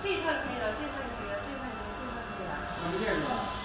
这一串可以了，这一串可以了，这一串可以了，这一串可以了。 看不见是吧？